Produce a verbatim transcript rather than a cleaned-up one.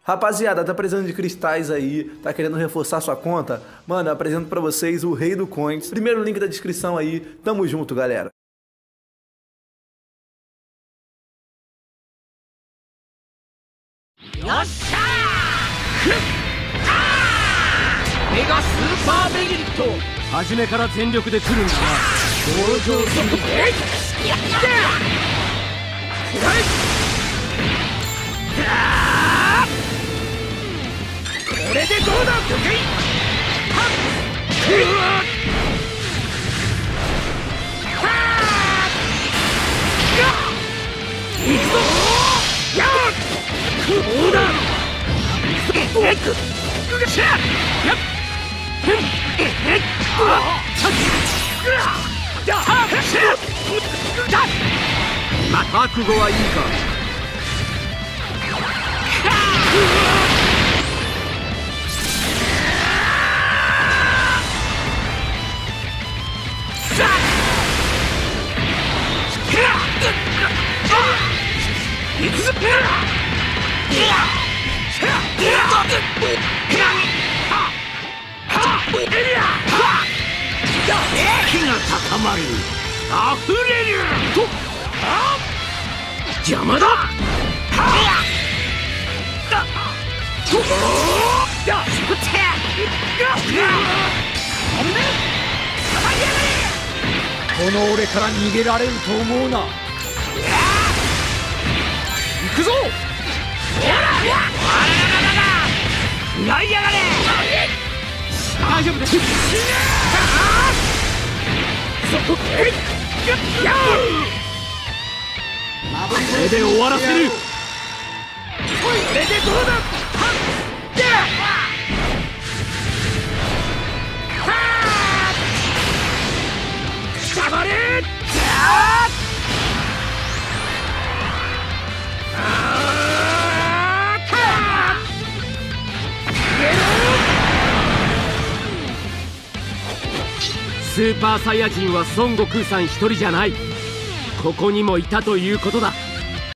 Rapaziada, tá precisando de cristais aí, tá querendo reforçar sua conta? Mano, eu apresento pra vocês o Rei do Coins. Primeiro link da descrição aí. Tamo junto, galera. Yossha! メガスーパーベギット初めから全力で来るんだな登場するえいやったこれでどうだ得意はっうわっはっいくぞやっどうだえっくっしゃやっまあ覚悟はいいかいくぞ火が高まる溢れると邪魔だこの俺から逃げられると思うな行くぞナイやがれ大丈夫ですこれで終わらせるこれでどうだ黙れスーパーサイヤ人は孫悟空さん一人じゃないここにもいたということだ